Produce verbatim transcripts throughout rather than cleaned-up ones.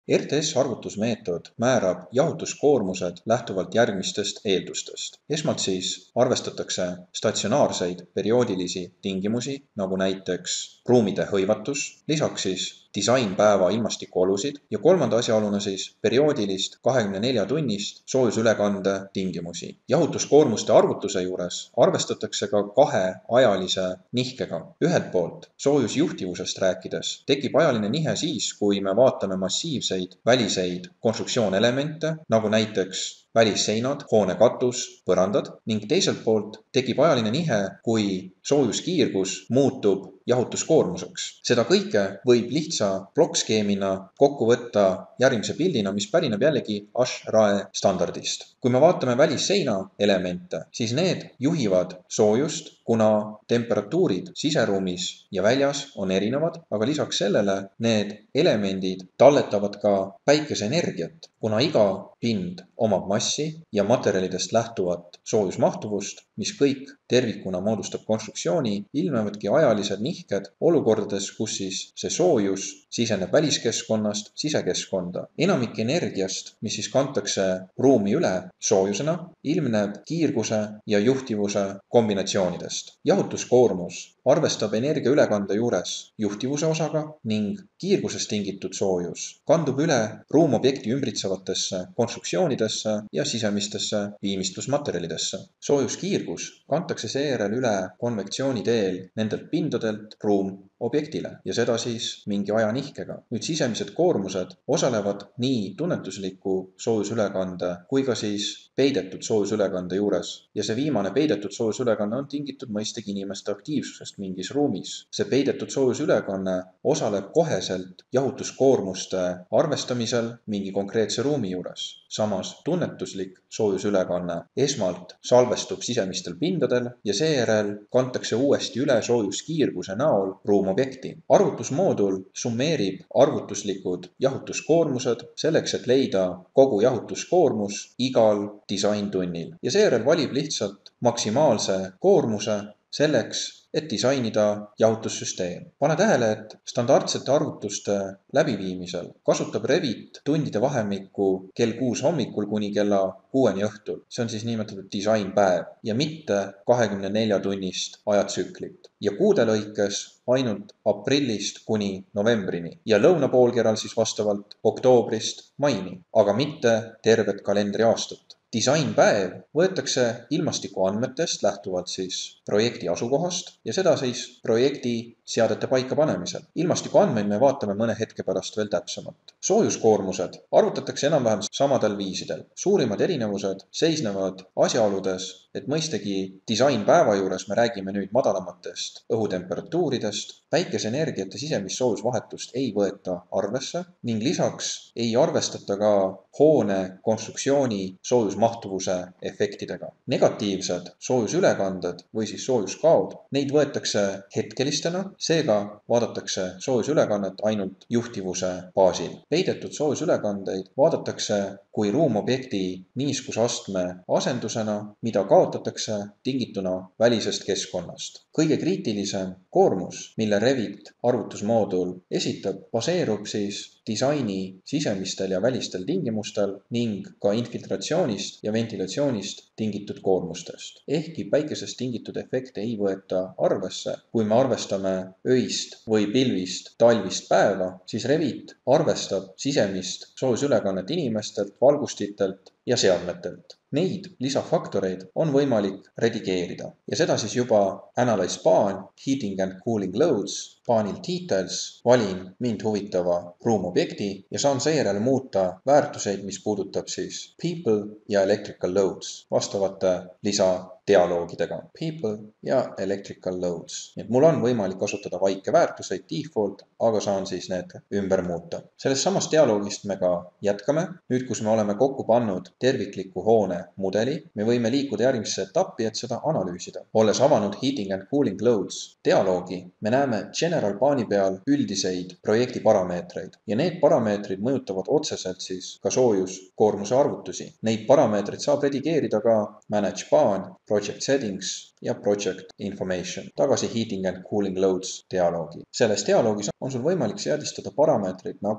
R T S-arvutusmeetod määrab jahutuskoormused lähtuvalt järgmistest eeldustest. Esmalt siis arvestatakse statsionaarseid perioodilisi tingimusi, nagu näiteks ruumide hõivatus, lisaks siis disainpäeva ilmastikuolusid ja kolmanda asjaoluna siis perioodilist kahekümne nelja tunnist soojusülekande tingimusi. Jahutuskoormuste arvutuse juures arvestatakse ka kahe ajalise nihkega. Ühelt poolt soojusjuhtivusest rääkides tekib ajaline nihe siis, kui me vaatame massiivseid väliseid konstruktsioonelemente, nagu näiteks välisseinad, hoone katus, põrandad ning teiselt poolt tekib ajaline nihe, kui soojuskiirgus muutub jahutuskoormuseks. Seda kõike võib lihtsa plokkskeemina kokku võtta järgmise pildina, mis pärineb jällegi Ash-Rae standardist. Kui me vaatame välisseina elemente, siis need juhivad soojust, kuna temperatuurid siseruumis ja väljas on erinevad, aga lisaks sellele need elemendid talletavad ka päikeseenergiat, kuna iga pind omab massi ja materjalidest lähtuvat soojusmahtuvust, mis kõik tervikuna moodustab konstruktsiooni, ilmnevadki ajalised nihked olukordades, kus siis see soojus siseneb väliskeskkonnast sisekeskkonda. Enamik energiast, mis siis kantakse ruumi üle soojusena, ilmneb kiirguse ja juhtivuse kombinatsioonidest. Jahutuskoormus arvestab energia ülekande juures juhtivuse osaga ning kiirgusest tingitud soojus kandub üle ruumobjekti ümbritsevatesse konstruktsioonidesse ja sisemistesse viimistlusmaterjalidesse. Soojuskiirgus kantakse seejärel üle konvektsiooni teel nendelt pindadelt ruumobjektile ja seda siis mingi ajanihkega. Nüüd sisemised koormused osalevad nii tunnetusliku soojusülekande kui ka siis peidetud soojusülekande juures ja see viimane peidetud soojusülekanne on tingitud mõistagi inimeste aktiivsusest mingis ruumis. See peidetud soojusülekanne osaleb koheselt jahutuskoormuste arvestamisel mingi konkreetse ruumi juures. Samas tunnetuslik soojusülekanne esmalt salvestub sisemistel pindadel ja seejärel kantakse uuesti üle soojuskiirguse näol ruumobjekti. Arvutusmoodul summeerib arvutuslikud jahutuskoormused selleks, et leida kogu jahutuskoormus igal disaintunnil ja seejärel valib lihtsalt maksimaalse koormuse selleks, et disainida jahutussüsteem. Pane tähele, et standardsete arvutuste läbiviimisel kasutab Revit tundide vahemikku kell kuus hommikul kuni kella kuueni õhtul. See on siis nimetatud disainpäev ja mitte kahekümne nelja tunnist ajatsüklit. Ja kuude lõikes ainult aprillist kuni novembrini ja lõunapoolkeral siis vastavalt oktoobrist maini, aga mitte tervet kalendriaastat. Disainpäev võetakse ilmastiku andmetest lähtuvalt siis projekti asukohast ja seda siis projekti seadete paika panemisel. Ilmastiku andmeid me vaatame mõne hetke pärast veel täpsemalt. Soojuskoormused arvutatakse enam-vähem samadel viisidel. Suurimad erinevused seisnevad asjaoludes, et mõistagi disainpäeva juures me räägime nüüd madalamatest õhutemperatuuridest, päikeseenergiat ja sisemist soojusvahetust ei võeta arvesse ning lisaks ei arvestata ka hoone konstruktsiooni soojusmahtuvuse efektidega. Negatiivsed soojusülekanded või siis soojuskaod, neid võetakse hetkelistena, seega vaadatakse soojusülekannet ainult juhtivuse baasil. Peidetud soojusülekandeid vaadatakse kui ruumobjekti niiskusastme asendusena, mida kaotatakse tingituna välisest keskkonnast. Kõige kriitilisem koormus, mille Revit arvutusmoodul esitab, baseerub siis disaini sisemistel ja välistel tingimustel ning ka infiltratsioonist ja ventilatsioonist tingitud koormustest. Ehkki päikesest tingitud efekte ei võeta arvesse, kui me arvestame öist või pilvist talvist päeva, siis Revit arvestab sisemist soojusülekannet inimestelt, valgustitelt ja seadmetelt. Neid lisafaktoreid on võimalik redigeerida ja seda siis juba Analyze Baan, Heating and Cooling Loads, Baanilt Details valin mind huvitava ruumobjekti ja saan seejärel muuta väärtuseid, mis puudutab siis People ja Electrical Loads vastavate lisadialoogidega. People ja Electrical Loads. Nii et mul on võimalik kasutada vaike väärtuseid default, aga saan siis need ümber muuta. Sellest samast dialoogist me ka jätkame. Nüüd, kus me oleme kokku pannud tervikliku hoone mudeli, me võime liikuda järgmisse etappi, et seda analüüsida. Olles avanud Heating and Cooling Loads dialoogi, me näeme General Baani peal üldiseid projekti parameetreid ja need parameetrid mõjutavad otseselt siis ka soojuskoormuse arvutusi. Neid parameetreid saab redigeerida ka Manage Baan, Project Settings ja Project Information. Tagasi Heating and Cooling Loads dialoogi. Selles dialoogis on sul võimalik seadistada parameetreid nagu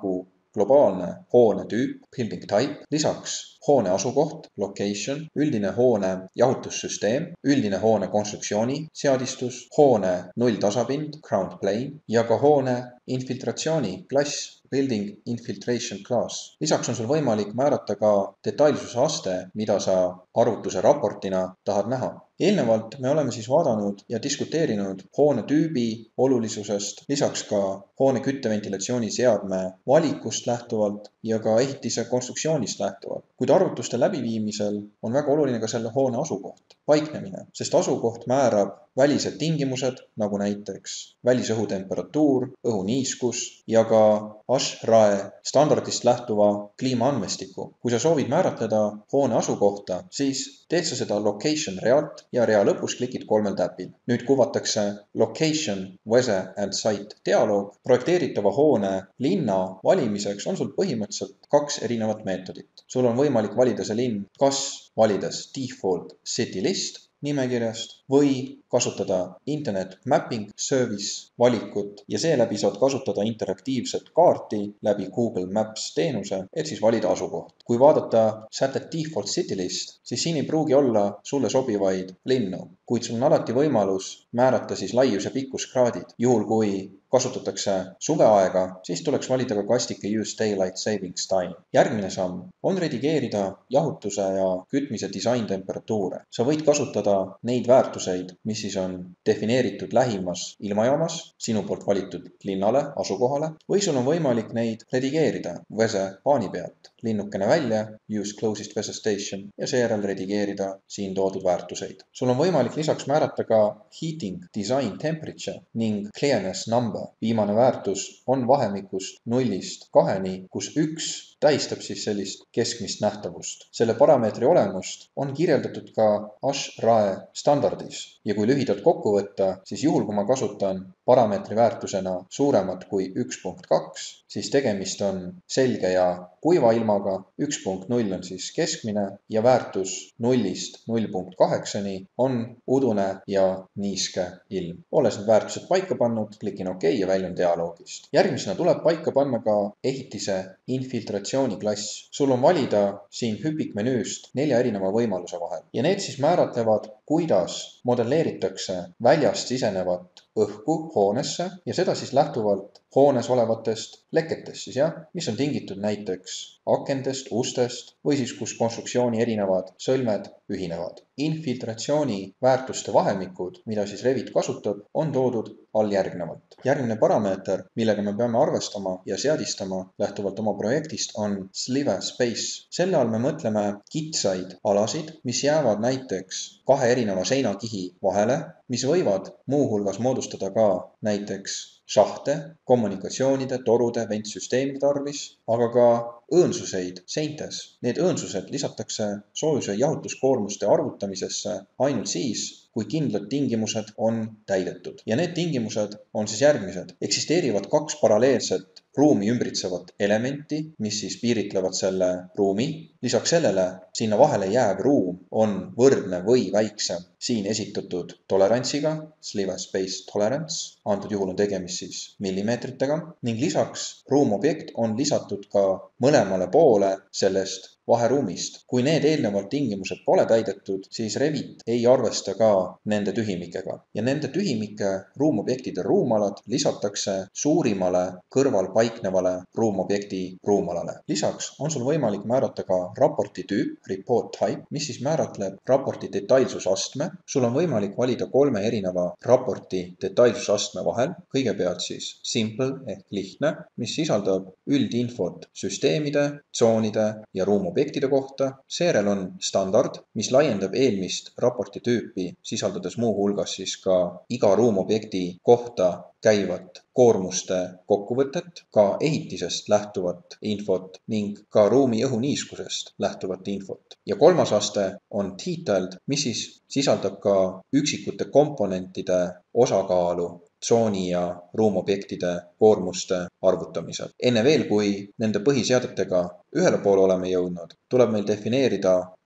globaalne hoone tüüp, building type, lisaks hoone asukoht, location, üldine hoone jahutussüsteem, üldine hoone konstruktsiooni seadistus, hoone nulltasapind, ground plane ja ka hoone infiltratsiooni klass, building infiltration class. Lisaks on sul võimalik määrata ka detailsuse aste, mida sa arvutuse raportina tahad näha. Eelnevalt me oleme siis vaadanud ja diskuteerinud hoone tüübi olulisusest, lisaks ka hoone kütteventilatsiooniseadme valikust lähtuvalt ja ka ehitise konstruktsioonist lähtuvalt. Kuid arvutuste läbiviimisel on väga oluline ka selle hoone asukoht, paiknemine, sest asukoht määrab välised tingimused, nagu näiteks välisõhutemperatuur, õhuniiskus ja ka ASHRAE standardist lähtuva kliimaandmestiku. Kui sa soovid määratleda hoone asukohta, siis teed sa seda location realt ja rea lõpus klikid kolmel täpil. Nüüd kuvatakse location, weather and site dialoog. Projekteeritava hoone linna valimiseks on sul põhimõtteliselt kaks erinevat meetodit. Sul on võimalik valida see linn kas valides default city list nimekirjast või kasutada Internet Mapping Service valikut ja seeläbi saad kasutada interaktiivset kaarti läbi Google Maps teenuse, et siis valida asukoht. Kui vaadata sätet default city list, siis siin ei pruugi olla sulle sobivaid linnu, kuid sul on alati võimalus määrata siis laius- ja pikkuskraadid. Juhul kui kasutatakse suveaega, siis tuleks valida ka kastike Use Daylight Savings Time. Järgmine samm on redigeerida jahutuse ja kütmise disaintemperatuure. Sa võid kasutada neid väärtuseid, mis siis on defineeritud lähimas ilmajaamas, sinu poolt valitud linnale, asukohale, või sul on võimalik neid redigeerida weather paani pealt. Linnukene välja, use closest weather station ja seejärel redigeerida siin toodud väärtuseid. Sul on võimalik lisaks määrata ka heating, design temperature ning clearness number. Viimane väärtus on vahemikust nullist kaheni, kus üks tähistab siis sellist keskmist nähtavust. Selle parameetri olemust on kirjeldatud ka ASHRAE standardis ja kui lühidalt kokku võtta, siis juhul kui ma kasutan parameetri väärtusena suuremat kui üks punkt kaks, siis tegemist on selge ja kuiva ilmaga, üks punkt null on siis keskmine ja väärtus nullist null punkt kaheksani on udune ja niiske ilm. Olles need väärtused paika pannud, klikin OK ja väljun dialoogist. Järgmisena tuleb paika panna ka ehitise infiltratsiooni klass. Sul on valida siin hüpikmenüüst nelja erineva võimaluse vahel ja need siis määratlevad, kuidas modelleeritakse väljast sisenevat õhku hoonesse ja seda siis lähtuvalt hoones olevatest leketest siis jah, mis on tingitud näiteks akendest, ustest või siis kus konstruktsiooni erinevad sõlmed ühinevad. Infiltratsiooni väärtuste vahemikud, mida siis Revit kasutab, on toodud alljärgnevalt. Järgmine parameeter, millega me peame arvestama ja seadistama lähtuvalt oma projektist, on sliver space. Selle all me mõtleme kitsaid alasid, mis jäävad näiteks kahe erineva seinakihi vahele, mis võivad muuhulgas moodustada ka näiteks šahte, kommunikatsioonide, torude, ventsüsteemide tarvis, aga ka õõnsuseid seintes. Need õõnsused lisatakse soojuse jahutuskoormuste arvutamisesse ainult siis, kui kindlad tingimused on täidetud. Ja need tingimused on siis järgmised. Eksisteerivad kaks paralleelset ruumi ümbritsevat elementi, mis siis piiritlevad selle ruumi. Lisaks sellele sinna vahele jääv ruum on võrdne või väiksem siin esitatud tolerantsiga, sliver space tolerance, antud juhul on tegemist siis millimeetritega, ning lisaks ruumobjekt on lisatud ka mõlemale poole sellest vaheruumist. Kui need eelnevalt tingimused pole täidetud, siis Revit ei arvesta ka nende tühimikega. Ja nende tühimike ruumobjektide ruumalad lisatakse suurimale kõrval paiknevale ruumobjekti ruumalale. Lisaks on sul võimalik määrata ka raporti tüüp, report type, mis siis määratleb raporti detailsusastme. Sul on võimalik valida kolme erineva raporti detailsusastme vahel. Kõigepealt siis simple ehk lihtne, mis sisaldab üldinfot süsteemide, tsoonide ja ruumobjektide kohta. Seejärel on standard, mis laiendab eelmist raporti tüüpi, sisaldades muu hulgas siis ka iga ruumobjekti kohta käivat koormuste kokkuvõtet, ka ehitisest lähtuvat infot ning ka ruumi õhuniiskusest lähtuvat infot. Ja kolmas aste on detailed, mis siis sisaldab ka üksikute komponentide osakaalu tsooni ja ruumobjektide koormuste arvutamisel. Enne veel, kui nende põhiseadetega ühele poole oleme jõudnud, tuleb meil defineerida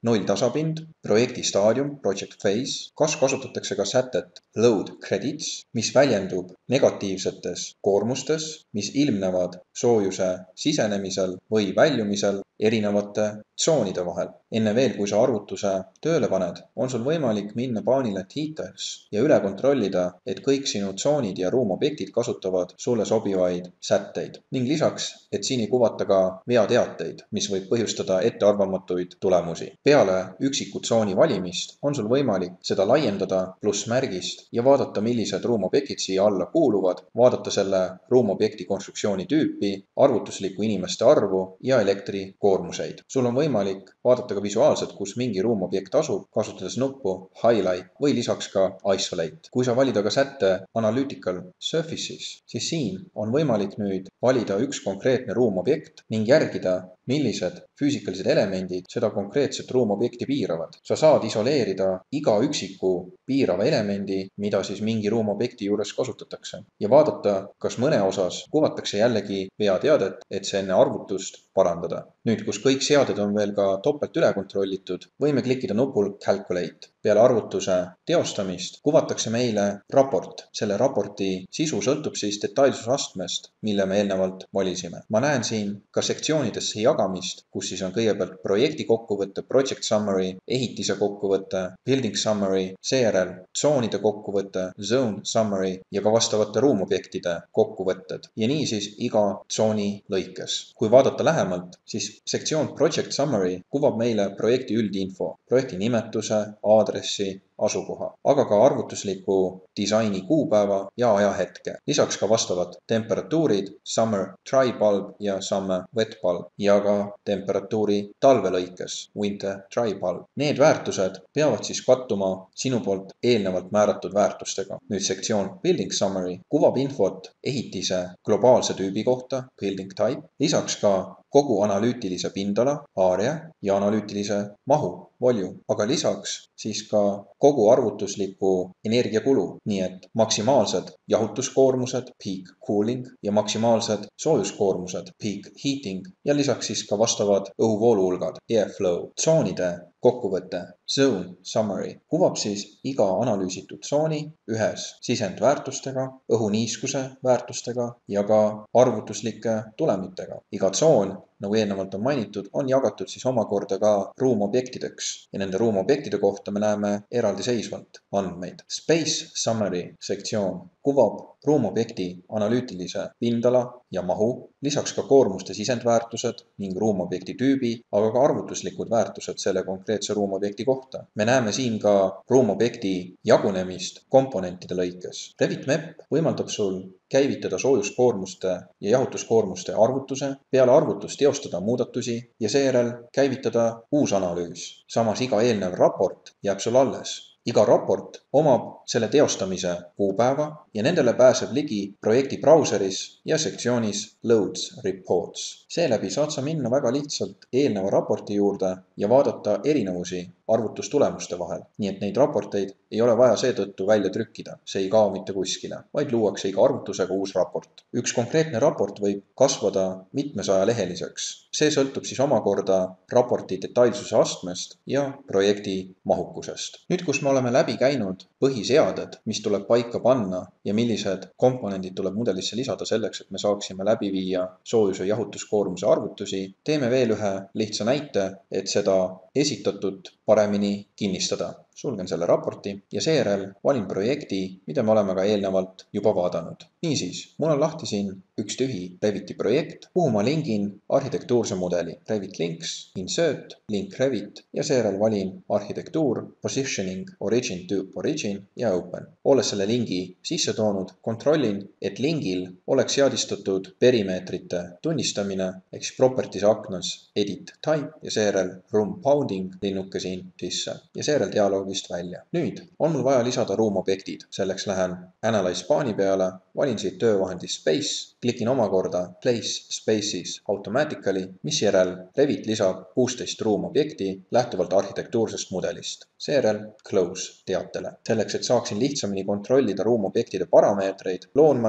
null tasapind, projekti staadium, project phase, kas kasutatakse ka sätet load credits, mis väljendub negatiivsetes koormustes, mis ilmnevad soojuse sisenemisel või väljumisel erinevate tsoonide vahel. Enne veel, kui sa arvutuse tööle paned, on sul võimalik minna paanile Details ja üle kontrollida, et kõik sinu tsoonid ja ruumobjektid kasutavad sulle sobivaid sätteid. Ning lisaks, et siin ei kuvata ka veateateid, mis võib põhjustada ettearvamatuid tulemusi. Peale üksiku tsooni valimist on sul võimalik seda laiendada pluss märgist ja vaadata, millised ruumobjektid siia alla kuuluvad, vaadata selle ruumobjekti konstruktsiooni tüüpi, arvutuslikku inimeste arvu ja elektrikoormuseid. Sul on võimalik vaadata ka visuaalselt, kus mingi ruumobjekt asub, kasutades nuppu Highlight või lisaks ka Isolate. Kui sa valida ka sätte Analytical Surfaces, siis siin on võimalik nüüd valida üks konkreetne ruumobjekt ning järgida, millised füüsikalised elemendid seda konkreetset ruumobjekti piiravad. Sa saad isoleerida iga üksiku piirava elemendi, mida siis mingi ruumobjekti juures kasutatakse ja vaadata, kas mõne osas kuvatakse jällegi veateadet, et see enne arvutust parandada. Nüüd, kus kõik seaded on veel ka topelt üle kontrollitud, võime klikkida nupul Calculate. Peale arvutuse teostamist kuvatakse meile raport. Selle raporti sisu sõltub siis detailsusastmest, mille me eelnevalt valisime. Ma näen siin ka sektsioonidesse jagamist, kus siis on kõigepealt projekti kokkuvõte, project summary, ehitise kokkuvõte, building summary, seejärel tsoonide kokkuvõte, zone summary ja ka vastavate ruumobjektide kokkuvõtted. Ja nii siis iga tsooni lõikes. Kui vaadata lähemalt, siis sektsioon project summary kuvab meile projekti üldinfo, projekti nimetuse, aadressi, asukoha, aga ka arvutusliku disaini kuupäeva ja ajahetke. Lisaks ka vastavad temperatuurid, summer dry bulb ja summer wet bulb ja ka temperatuuri talvelõikes, winter dry bulb. Need väärtused peavad siis kattuma sinu poolt eelnevalt määratud väärtustega. Nüüd sektsioon building summary kuvab infot ehitise globaalse tüübi kohta, building type, lisaks ka kogu analüütilise pindala, area ja analüütilise mahu, volume, aga lisaks siis ka kogu arvutusliku energiakulu, nii et maksimaalsed jahutuskoormused, peak cooling ja maksimaalsed soojuskoormused, peak heating ja lisaks siis ka vastavad õhuvooluhulgad, airflow. Tsoonide kokkuvõte, zone summary, kuvab siis iga analüüsitud tsooni ühes sisendväärtustega, õhuniiskuse väärtustega ja ka arvutuslike tulemitega. Iga tsoon, nagu eelnevalt on mainitud, on jagatud siis omakorda ka ruumobjektideks ja nende ruumobjektide kohta me näeme eraldiseisvalt andmeid. Space summary sektsioon kuvab ruumobjekti analüütilise pindala ja mahu, lisaks ka koormuste sisendväärtused ning ruumobjekti tüübi, aga ka arvutuslikud väärtused selle konkreetse ruumobjekti kohta. Me näeme siin ka ruumobjekti jagunemist komponentide lõikes. Revit M E P võimaldab sul käivitada soojuskoormuste ja jahutuskoormuste arvutuse, peale arvutust teostada muudatusi ja seejärel käivitada uus analüüs. Samas iga eelnev raport jääb sul alles. Iga raport omab selle teostamise kuupäeva ja nendele pääseb ligi projekti brauseris ja sektsioonis Loads Reports. Seeläbi saad sa minna väga lihtsalt eelneva raporti juurde ja vaadata erinevusi arvutustulemuste vahel. Nii et neid raporteid ei ole vaja seetõttu välja trükkida. See ei kao mitte kuskile, vaid luuakse iga arvutusega uus raport. Üks konkreetne raport võib kasvada mitmesaja leheliseks. See sõltub siis omakorda raporti detailsuse astmest ja projekti mahukusest. Nüüd, kus me oleme läbi käinud põhiseaded, mis tuleb paika panna ja millised komponendid tuleb mudelisse lisada selleks, et me saaksime läbi viia soojuse jahutuskoormuse arvutusi, teeme veel ühe lihtsa näite, et seda esitatud paremini kinnistada. Sulgen selle raporti ja seejärel valin projekti, mida me oleme ka eelnevalt juba vaadanud. Niisiis, mul on lahti siin üks tühi Reviti projekt, kuhu ma lingin arhitektuurse mudeli. Revit Links, Insert, Link Revit ja seejärel valin arhitektuur, Positioning, Origin to Origin ja Open. Olles selle lingi sisse toonud, kontrollin, et lingil oleks seadistatud perimeetrite tunnistamine, ehk Properties aknas Edit Type ja seejärel Room Bounding linnuke siin sisse ja seejärel dialoogist välja. Nüüd on mul vaja lisada ruumobjektid. Selleks lähen Analyze baani peale, valin siit töövahendi Space, klikin omakorda Place Spaces Automatically, mis järel Revit lisab kuusteist ruumobjekti lähtuvalt arhitektuursest mudelist. Seejärel Close teatele. Selleks, et saaksin lihtsamini kontrollida ruumobjektide parameetreid, loon ma nüüd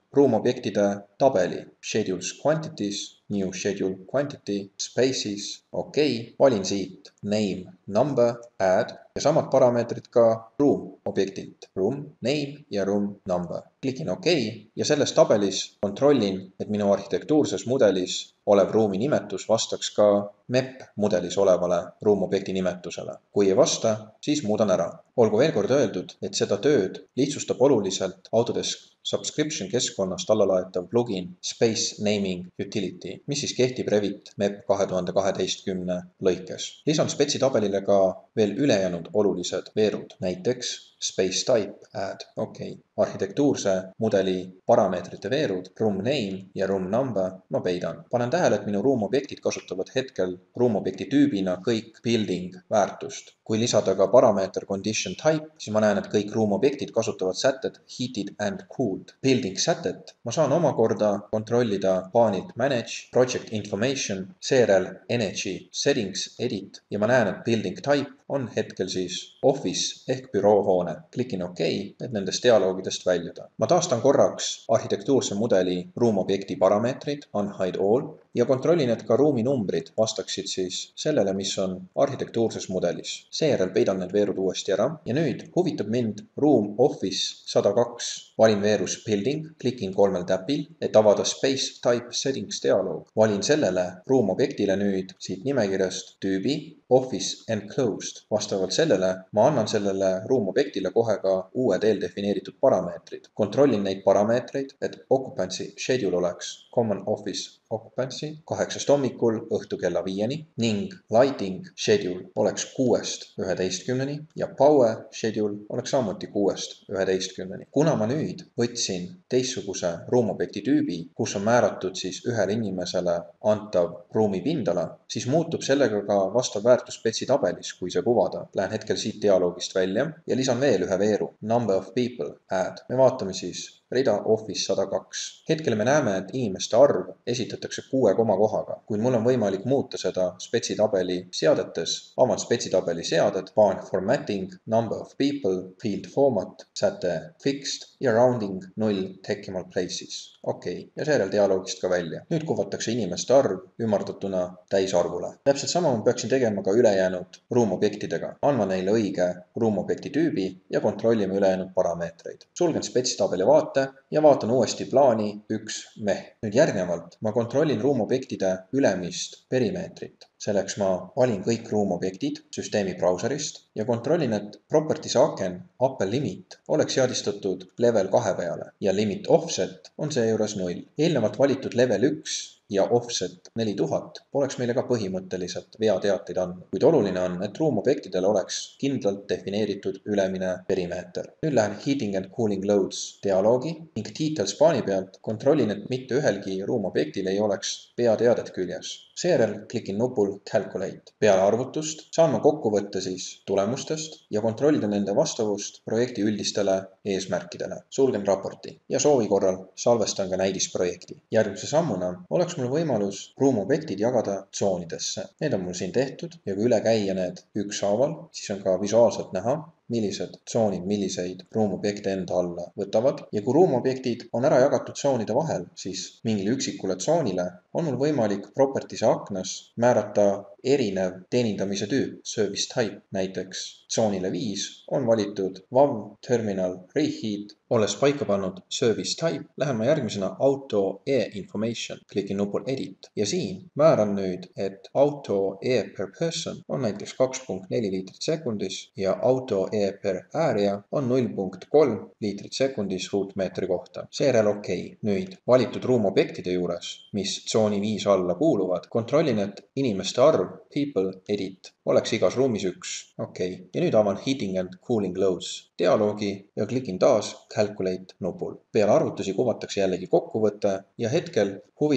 ruumobjektide tabeli schedules quantities, new schedule quantity, spaces, okei okay., valin siit name, number, add ja samad parameetrid ka room objektilt, room name ja room number. Klikin okei okay, ja selles tabelis kontrollin, et minu arhitektuurses mudelis olev ruumi nimetus vastaks ka M E P mudelis olevale ruumobjekti nimetusele. Kui ei vasta, siis muudan ära. Olgu veel kord öeldud, et seda tööd lihtsustab oluliselt Autodesk Subscription keskkonnast allalaetav plugin Space Naming Utility, mis siis kehtib Revit M E P kahe tuhande kaheteistkümne lõikes. Lisan spetsi tabelile ka veel ülejäänud olulised veerud, näiteks Space Type, add, okei. Okay. Arhitektuurse mudeli parameetrite veerud, room name ja room number ma peidan. Panen tähele, et minu ruumobjektid kasutavad hetkel ruumobjekti tüübina kõik building väärtust. Kui lisada ka parameeter condition type, siis ma näen, et kõik ruumobjektid kasutavad sätted heated and cooled. Building sätet ma saan omakorda kontrollida paanilt manage, project information, seejärel energy, settings, edit ja ma näen, et building type on hetkel siis office ehk büroohoone. Klikin okei, et nendest dialoogidest väljuda. Ma taastan korraks arhitektuurse mudeli ruumobjekti parameetrid, unhide all, ja kontrollin, et ka ruumi numbrid vastaksid siis sellele, mis on arhitektuurses mudelis. Seejärel peidan need veerud uuesti ära ja nüüd huvitab mind room office sada kaks. Valin veerus building, klikin kolmel täpil, et avada space type settings dialoog. Valin sellele ruumobjektile nüüd siit nimekirjast tüübi office enclosed. Vastavalt sellele ma annan sellele ruumobjektile kohe ka uued eeldefineeritud parameetrid. Kontrollin neid parameetreid, et occupancy schedule oleks common office occupancy kaheksast hommikul õhtu kella viieni ning lighting schedule oleks kuuest üheteistkümneni ja power schedule oleks samuti kuuest üheteistkümneni. Kuna ma nüüd võtsin teistsuguse ruumobjekti tüübi, kus on määratud siis ühele inimesele antav ruumi pindala, siis muutub sellega ka vastav väärtus spetsi tabelis, kui see kuvada. Lähen hetkel siit dialoogist välja ja lisan veel ühe veeru, number of people, add. Me vaatame siis rida office sada kaks. Hetkel me näeme, et inimeste arv esitatakse kuue koma kohaga. Kui mul on võimalik muuta seda spetsi tabeli seadetes, avan spetsi tabeli seaded, paan formatting, number of people, field format, säte fixed ja rounding null decimal places. Okei, okay. Ja seejärel dialoogist ka välja. Nüüd kuvatakse inimeste arv ümardatuna täisarvule. Täpselt sama ma peaksin tegema ka ülejäänud ruumobjektidega. Andma neile õige ruumobjekti tüübi ja kontrollima ülejäänud parameetreid. Sulgen spetsi tabeli vaate ja vaatan uuesti plaani üks M E H. Nüüd järgnevalt ma kontrollin ruumobjektide ülemist perimeetrit. Selleks ma valin kõik ruumobjektid süsteemi brauserist ja kontrollin, et properties aken upper limit oleks seadistatud level kahe peale ja limit offset on seejuures null. Eelnevalt valitud level üks ja offset neli tuhat oleks meile ka põhimõtteliselt veateateid andnud, kuid oluline on, et ruumobjektidel oleks kindlalt defineeritud ülemine perimeeter. Nüüd lähen heating and cooling loads dialoogi ning details paani pealt kontrollin, et mitte ühelgi ruumobjektil ei oleks veateadet küljes. Seejärel klikin nupul calculate. Peale arvutust saan ma kokku võtta siis tulemustest ja kontrollida nende vastavust projekti üldistele eesmärkidele. Sulgen raporti ja soovi korral salvestan ka näidisprojekti. Järgmise sammuna oleks mul võimalus ruumobjektid jagada tsoonidesse. Need on mul siin tehtud ja kui üle käia need ükshaaval, siis on ka visuaalselt näha, millised tsoonid milliseid ruumobjekte enda alla võtavad. Ja kui ruumobjektid on ära jagatud tsoonide vahel, siis mingile üksikule tsoonile on mul võimalik properties aknas määrata erinev teenindamise tüüp, service type. Näiteks tsoonile viis on valitud W A V terminal reheat. Olles paika pannud service type, lähen ma järgmisena auto e-information, klikin nupul edit ja siin määran nüüd, et auto e per person on näiteks kaks punkt neli liitrit sekundis ja auto e per area on null punkt kolm liitrit sekundis ruutmeetri kohta. Seejärel okei. Okay. Nüüd valitud ruumobjektide juures, mis tsooni viis alla kuuluvad, kontrollin, et inimeste arv, people, edit, oleks igas ruumis üks. Okei. Okay. Ja nüüd avan heating and cooling loads dialoogi ja klikin taas calculate nupul. Peale arvutusi kuvatakse jällegi kokkuvõte ja hetkel huvitab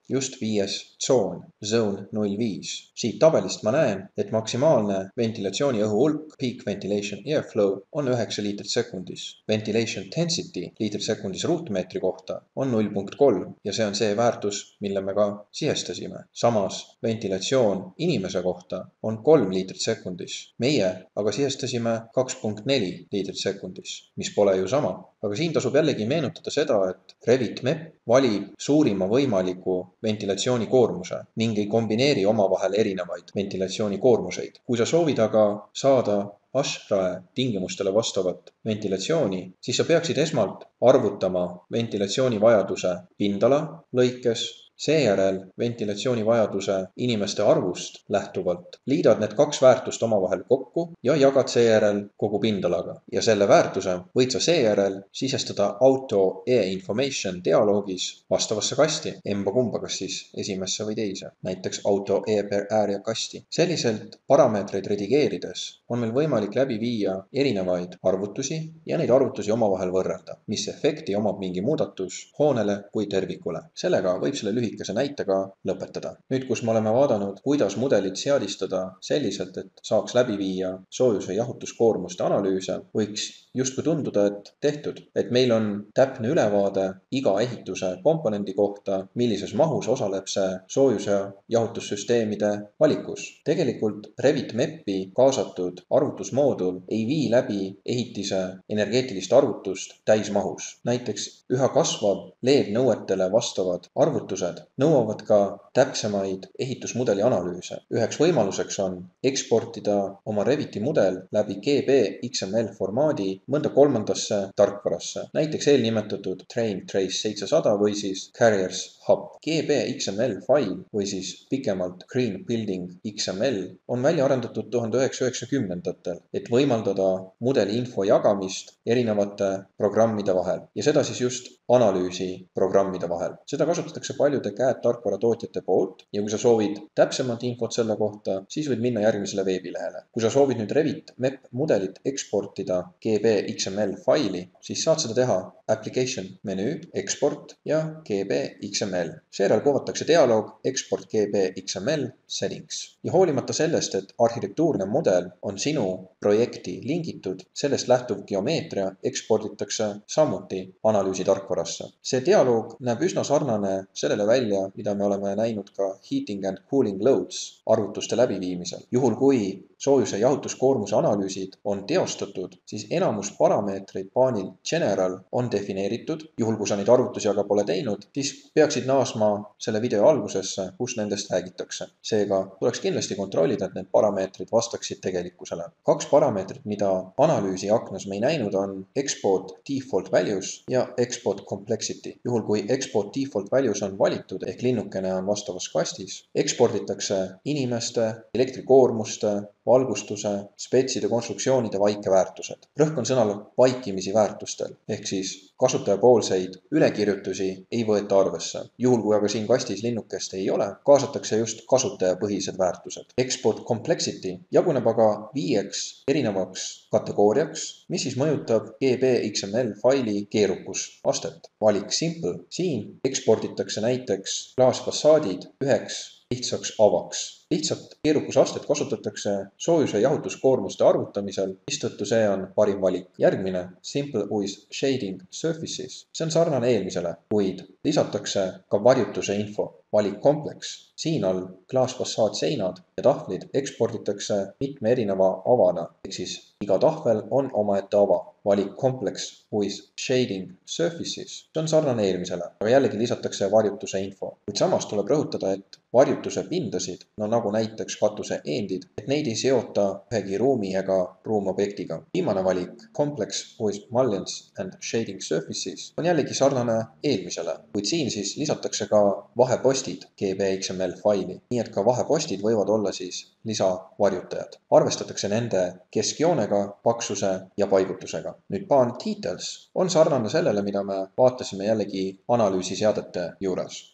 just viies tsoon, zone null viis. Siit tabelist ma näen, et maksimaalne ventilatsiooni õhu hulk, peak ventilation airflow, on üheksa liitrit sekundis. Ventilation density liitrit sekundis ruutmeetri kohta on null punkt kolm ja see on see väärtus, mille me ka sihestasime. Samas ventilatsioon inimese kohta on kolm liitrit sekundis. Meie aga sihestasime kaks punkt neli liitrit sekundis, mis pole ju sama. Aga siin tasub jällegi meenutada seda, et Revit M E P valib suurima võimaliku ventilatsiooni koormuse ning ei kombineeri omavahel erinevaid ventilatsiooni koormuseid. Kui sa soovid aga saada Ashrae tingimustele vastavat ventilatsiooni, siis sa peaksid esmalt arvutama ventilatsiooni vajaduse pindala lõikes, seejärel ventilatsiooni vajaduse inimeste arvust lähtuvalt. Liidad need kaks väärtust omavahel kokku ja jagad seejärel kogu pindalaga. Ja selle väärtuse võid sa seejärel sisestada auto e-information dialoogis vastavasse kasti, emba kumba, kas siis esimesse või teise, näiteks auto e-per area kasti. Selliselt parameetreid redigeerides on meil võimalik läbi viia erinevaid arvutusi ja neid arvutusi omavahel võrrelda, mis efekti omab mingi muudatus hoonele kui tervikule. Sellega võib selle lühikese näitega lõpetada. Nüüd, kus me oleme vaadanud, kuidas mudelit seadistada selliselt, et saaks läbi viia soojuse jahutuskoormuste analüüse, võiks justkui tunduda, et tehtud, et meil on täpne ülevaade iga ehituse komponendi kohta, millises mahus osaleb see soojuse jahutussüsteemide valikus. Tegelikult Revit M E P-i kaasatud arvutusmoodul ei vii läbi ehitise energeetilist arvutust täismahus. Näiteks üha kasvav leednõuetele vastavad arvutused nõuavad ka täpsemaid ehitusmudeli analüüse. Üheks võimaluseks on eksportida oma Reviti mudel läbi G B X M L formaadi mõnda kolmandasse tarkvarasse, näiteks eelnimetatud Train Trace seitsesada või siis Carriers Hub. G B X M L fail või siis pikemalt Green Building X M L on välja arendatud tuhande üheksasaja üheksakümnendatel, et võimaldada mudeli info jagamist erinevate programmide vahel ja seda siis just analüüsi programmide vahel. Seda kasutatakse paljude C A D tarkvaratootjate poolt ja kui sa soovid täpsemat infot selle kohta, siis võid minna järgmisele veebilehele. Kui sa soovid nüüd Revit M E P mudelit eksportida G B X M L faili, siis saad seda teha Application menüü, Export ja G B X M L. Seejärel kuvatakse dialoog Export G B X M L Settings. Ja hoolimata sellest, et arhitektuurne mudel on sinu projekti lingitud, sellest lähtuv geomeetria eksporditakse samuti analüüsi tarkvarasse. See dialoog näeb üsna sarnane sellele välja, mida me oleme näinud ka Heating and Cooling Loads arvutuste läbiviimisel. Juhul kui soojuse jahutuskoormuse analüüsid on teostatud, siis enamus parameetreid paanil General on defineeritud. Juhul kui sa neid arvutusi aga pole teinud, siis peaksid naasma selle video algusesse, kus nendest räägitakse. Seega tuleks kindlasti kontrollida, et need parameetrid vastaksid tegelikkusele. Kaks parameetrit, mida analüüsi aknas me ei näinud, on Export Default Values ja Export Complexity. Juhul kui Export Default Values on valitud ehk linnukene on vastavas kastis, eksporditakse inimeste, elektrikoormuste, valgustuse, spetside konstruktsioonide vaikeväärtused. Rõhk on sõnal vaikimisi väärtustel, ehk siis kasutajapoolseid ülekirjutusi ei võeta arvesse. Juhul kui aga siin kastis linnukest ei ole, kaasatakse just kasutajapõhised väärtused. Export Complexity jaguneb aga viieks erinevaks kategooriaks, mis siis mõjutab G B X M L faili keerukusastet. Valik Simple. Siin eksporditakse näiteks klaasfassaadid üheks lihtsaks avaks. Lihtsalt keerukusastet kasutatakse soojuse jahutuskoormuste arvutamisel, mistõttu see on parim valik. Järgmine, Simple with Shading Surfaces. See on sarnane eelmisele, kuid lisatakse ka varjutuse info. Valik Complex. Siin all klaasfassaad seinad ja tahvlid eksporditakse mitme erineva avana, ehk siis iga tahvel on omaette ava. Valik Complex with Shading Surfaces. See on sarnane eelmisele, aga jällegi lisatakse varjutuse info. Kuid samas tuleb rõhutada, et varjutuse pindasid, no nagu näiteks katuse eendid, et neid ei seota ühegi ruumi ega ruumobjektiga. Viimane valik, Complex with Mullions and Shading Surfaces, on jällegi sarnane eelmisele, kuid siin siis lisatakse ka vahepostid G B X M L faili, nii et ka vahepostid võivad olla siis lisavarjutajad. Arvestatakse nende keskjoonega, paksuse ja paigutusega. Nüüd paan Details on sarnane sellele, mida me vaatasime jällegi analüüsiseadete juures.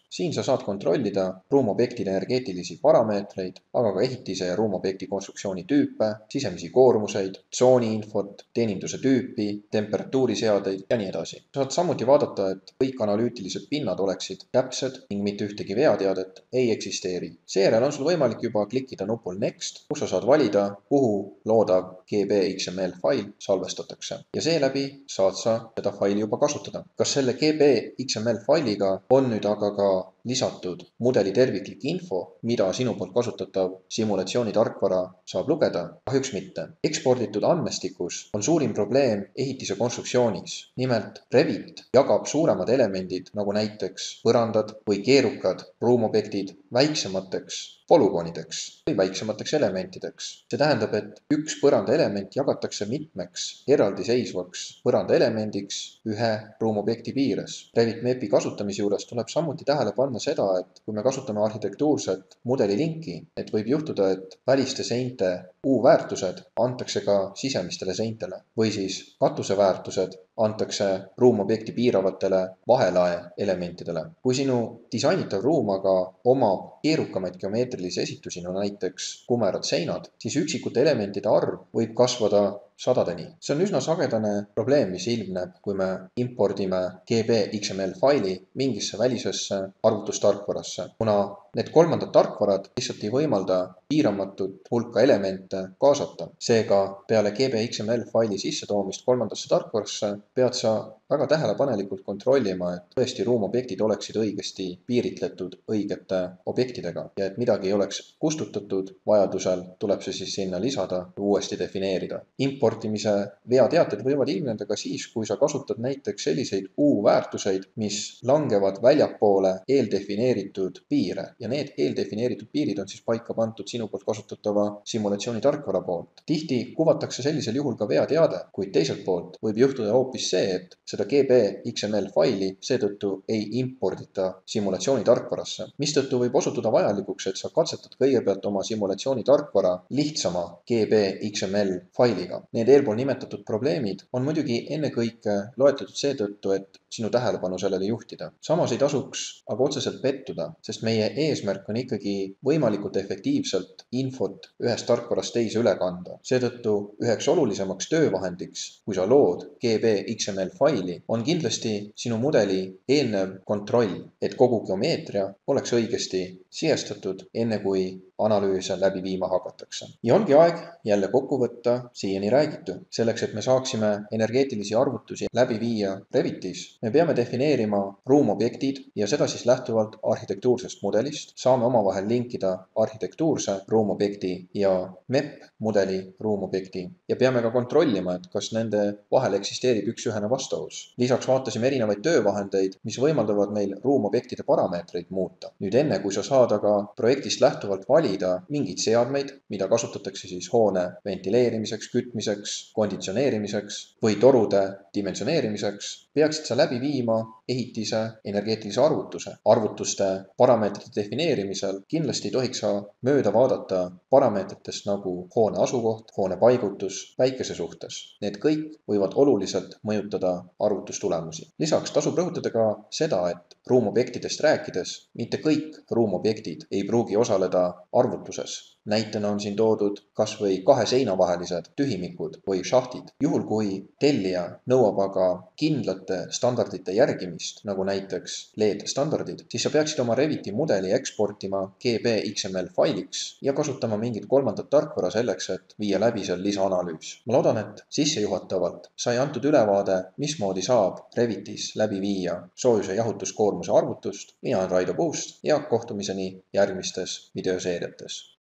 siin sa saad kontrollida ruumobjektide energeetilisi parameetreid, aga ka ehitise ja ruumobjekti konstruktsiooni tüüpe, sisemisi koormuseid, tsooniinfot, teeninduse tüüpi, temperatuuriseadeid ja nii edasi. Saad samuti vaadata, et kõik analüütilised pinnad oleksid täpsed ning mitte ühtegi veateadet ei eksisteeri. Seejärel on sul võimalik juba klikkida nupul Next, kus sa saad valida, kuhu loodav G B X M L fail salvestatakse ja seeläbi saad sa seda faili juba kasutada. Kas selle G B X M L failiga on nüüd aga ka lisatud mudeli terviklik info, mida sinu poolt kasutatav simulatsiooni tarkvara saab lugeda? Kahjuks mitte. Eksporditud andmestikus on suurim probleem ehitise konstruktsioonis. Nimelt, Revit jagab suuremad elemendid, nagu näiteks põrandad või keerukad ruumobjektid, väiksemateks polügoonideks või väiksemateks elementideks. See tähendab, et üks põranda element jagatakse mitmeks eraldiseisvaks põranda elemendiks ühe ruumobjekti piires. Revit M E P-i kasutamise juures tuleb samuti tähele panna seda, et kui me kasutame arhitektuurset mudelilinki, et võib juhtuda, et väliste seinte U-väärtused antakse ka sisemistele seintele või siis katuseväärtused antakse ruumobjekti piiravatele vahelae elementidele. Kui sinu disainitav ruum aga omab keerukamaid geomeetrilisi esitusi, no näiteks kumerad seinad, siis üksikute elementide arv võib kasvada sadadeni. See on üsna sagedane probleem, mis ilmneb, kui me impordime G B X M L faili mingisse välisesse arvutustarkvarasse, kuna need kolmandad tarkvarad lihtsalt ei võimalda piiramatut hulka elemente kaasata. Seega peale G B X M L faili sissetoomist kolmandasse tarkvarasse pead sa väga tähelepanelikult kontrollima, et tõesti ruumobjektid oleksid õigesti piiritletud õigete objektidega ja et midagi ei oleks kustutatud, vajadusel tuleb see siis sinna lisada ja uuesti defineerida. Importimise veateated võivad ilmneda ka siis, kui sa kasutad näiteks selliseid U-väärtuseid, mis langevad väljapoole eeldefineeritud piire ja need eeldefineeritud piirid on siis paika pandud sinu poolt kasutatava simulatsiooni tarkvara poolt. Tihti kuvatakse sellisel juhul ka veateade, kuid teiselt poolt võib juhtuda hoopis see, et seda G B X M L faili seetõttu ei impordita simulatsiooni tarkvarasse, mistõttu võib osutuda vajalikuks, et sa katsetad kõigepealt oma simulatsiooni tarkvara lihtsama G B X M L failiga. Need eelpool nimetatud probleemid on muidugi ennekõike loetletud seetõttu, et sinu tähelepanu sellele juhtida. Samas ei tasuks aga otseselt pettuda, sest meie eesmärk on ikkagi võimalikult efektiivselt infot ühest tarkvarast teise üle kanda. Seetõttu üheks olulisemaks töövahendiks, kui sa lood G B X M L faili, on kindlasti sinu mudeli eelnev kontroll, et kogu geomeetria oleks õigesti sihestatud, enne kui analüüse läbi viima hakatakse. Ja ongi aeg jälle kokku võtta siiani räägitu. Selleks, et me saaksime energeetilisi arvutusi läbi viia Revitis, me peame defineerima ruumobjektid ja seda siis lähtuvalt arhitektuursest mudelist. Saame omavahel linkida arhitektuurse ruumobjekti ja M E P mudeli ruumobjekti ja peame ka kontrollima, et kas nende vahel eksisteerib üks-ühene vastavus. Lisaks vaatasime erinevaid töövahendeid, mis võimaldavad meil ruumobjektide parameetreid muuta. Nüüd enne, kui sa saad aga projektist lähtuvalt valida mingeid seadmeid, mida kasutatakse siis hoone ventileerimiseks, kütmiseks, konditsioneerimiseks või torude dimensioneerimiseks, peaksid sa läbi viima ehitise energeetilise arvutuse. Arvutuste parameetrite defineerimisel kindlasti ei tohiks sa mööda vaadata parameetritest nagu hoone asukoht, hoone paigutus, päikese suhtes. Need kõik võivad oluliselt mõjutada arvutustulemusi. Lisaks tasub rõhutada ka seda, et ruumobjektidest rääkides mitte kõik ruumobjektid ei pruugi osaleda arvutuses. Näitena on siin toodud kas või kahe seina vahelised tühimikud või šahtid. Juhul kui tellija nõuab aga kindlate standardite järgimist, nagu näiteks L E D-standardid, siis sa peaksid oma Reviti mudeli eksportima G B X M L failiks ja kasutama mingit kolmandat tarkvara selleks, et viia läbi seal lisaanalüüs. Ma loodan, et sissejuhatavalt sai antud ülevaade, mismoodi saab Revitis läbi viia soojuse jahutuskoormuse arvutust. Mina olen Raido Puust ja kohtumiseni järgmistes videoseeriates.